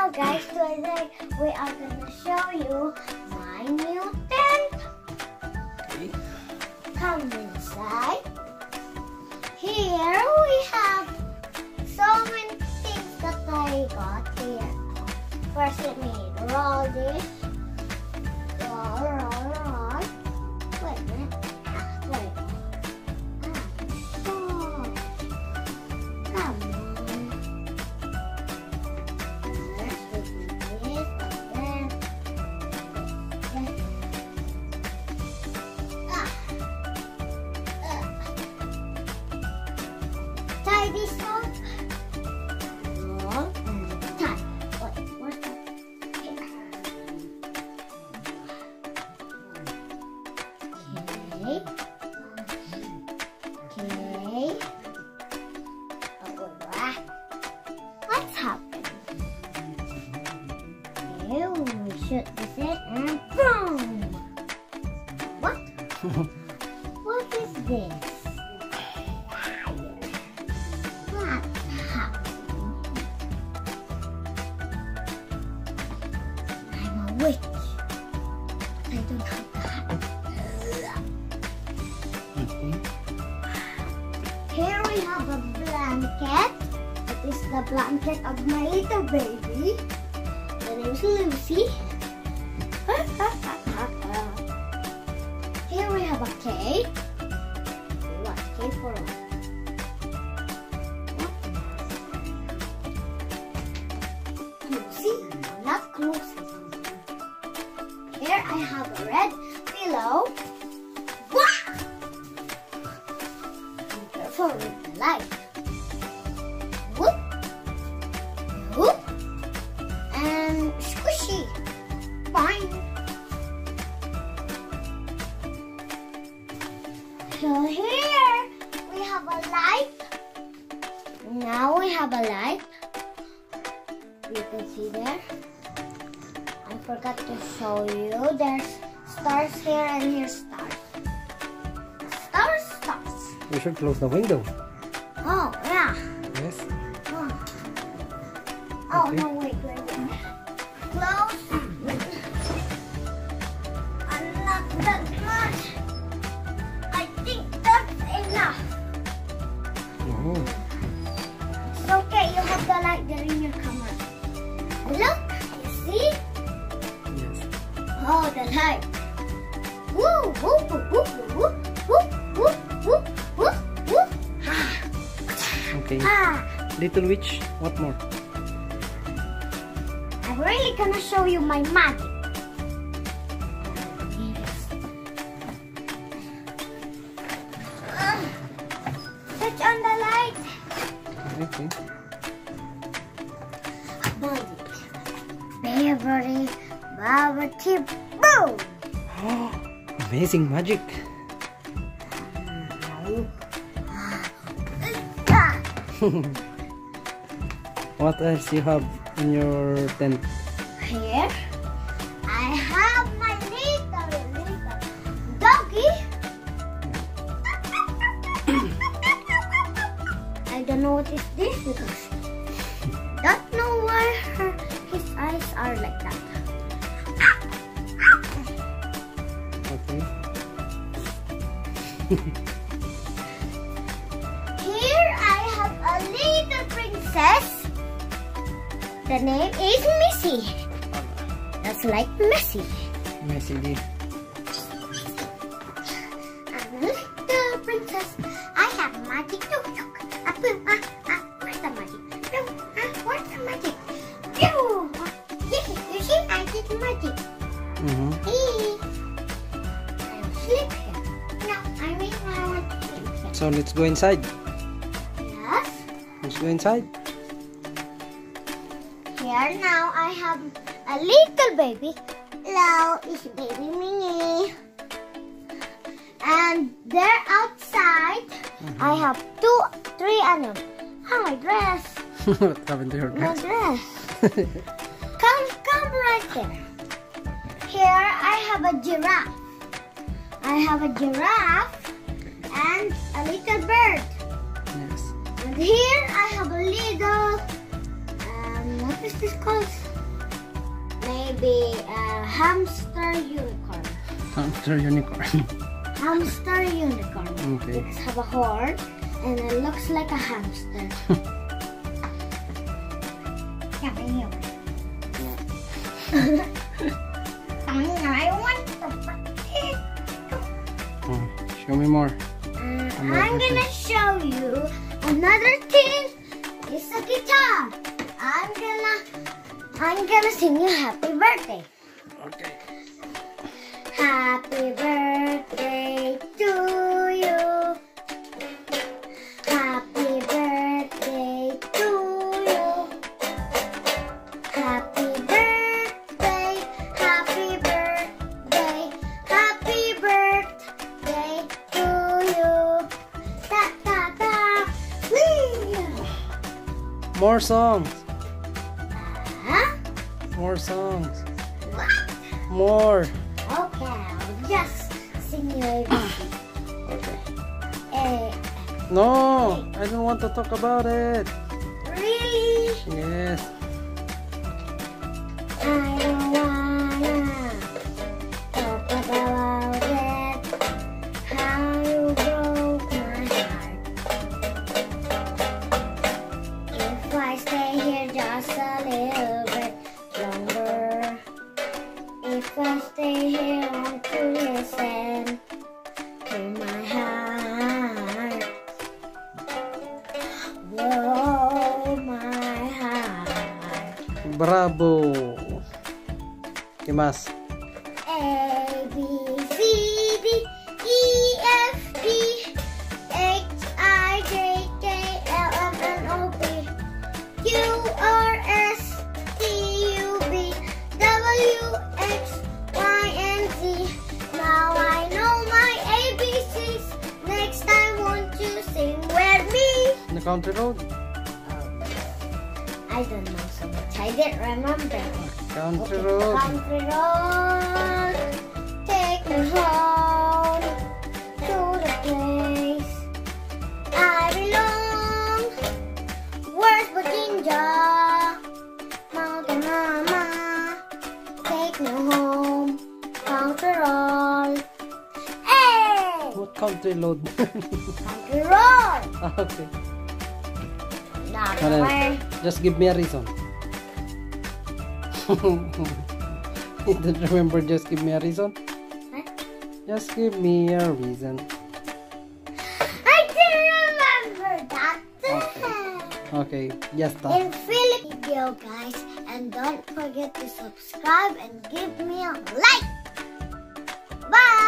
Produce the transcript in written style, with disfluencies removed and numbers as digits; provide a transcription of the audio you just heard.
Hello guys, today we are gonna show you my new tent. Okay. Come inside. Here we have so many things that I got here. First, let me roll this. Roll. Wait a minute. Wait. Oh. Come on. Tie this up. Roll and tie. Wait, where's that? Here. Okay. Alright. What's happening? Okay, we shoot this in and boom! What? What is this? I'm a witch. I don't have that. Here we have a blanket. It is the blanket of my little baby. The name is Lucy. Here we have a cake. What cake for us? Lucy, not Lucy. Here I have a red pillow. Wah! Be careful with the light. Whoop! Whoop! And squishy. Fine. So here we have a light. Now we have a light. You can see there. I forgot to show you. There's stars here and here's stars. Stars. We should close the window. Oh, yeah. Yes. Oh, Okay. no, wait. Close. And not that much. I think that's enough. Oh. It's okay, you have the light there in your camera. Look, you see? Yes. Oh, the light. Woo, woo, woo, woo, woo, woo, woo, woo, woo, woo. Okay. Ah, Little witch, what more? I'm really gonna show you my magic. Switch on the light. Okay. Magic. Favorite bubble tea. Boom! Amazing magic. What else you have in your tent? Here, I have my little doggy. I don't know what is this because I don't know why his eyes are like that. Okay. Here I have a little princess. The name is Missy. That's like Messi. Messy D. I'm a little princess. I have magic too. Where's the magic? Where's the magic? You see, I did magic. I'm sleep here. No, I want to sleep here. So let's go inside. Yes. Let's go inside. Here now I have a little baby. Hello, it's baby Minnie. And there outside, I have 3 animals. Oh, my dress. What happened to your My dress? dress. Come right there. Here I have a giraffe. I have a giraffe and a little bird. Yes. And here I have a little, what is this called? maybe a hamster unicorn. Hamster unicorn. Hamster unicorn. Okay. It has a horn and it looks like a hamster. I want to practice. Show me more. I'm gonna show you another thing. It's a guitar. I'm gonna sing you happy birthday. Okay. Happy birthday to you. Happy birthday to you. Happy birthday, happy birthday, happy birthday to you. Da da da. Whee! More songs. Huh? More songs. What? More. Okay, I'll just sing you ABC. Okay. Eh, No, I don't want to talk about it. really? Yes. I don't wanna talk about it. How you broke my heart. If I stay here just a little bit longer, if I stay here on to listen to my heart, oh my heart. Bravo. ¿Qué más? A, B, C, D, E, F, G, H, I, J, K, L, M, N, O, P, Q, R, S, T, U, V, W, X, Y, and Z. Now I know my ABCs. Next time, won't you sing with me? The country road? I don't know so much. I didn't remember. Country road. Country road, take me home to the place I belong. Where's Virginia? Mountain Mama, take me home, country road. Hey! What country road? Country road! Okay. Not Well, where. just give me a reason. You don't remember? Just give me a reason. Huh? Just give me a reason. I didn't remember that. Okay, just stop. In Filipino, guys, and don't forget to subscribe and give me a like. Bye.